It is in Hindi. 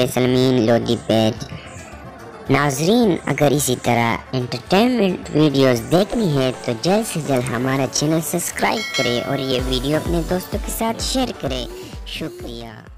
सलमीन लोधी पेज। नाजरीन, अगर इसी तरह एंटरटेनमेंट वीडियोस देखनी है तो जल्द से जल्द हमारा चैनल सब्सक्राइब करें और ये वीडियो अपने दोस्तों के साथ शेयर करें। शुक्रिया।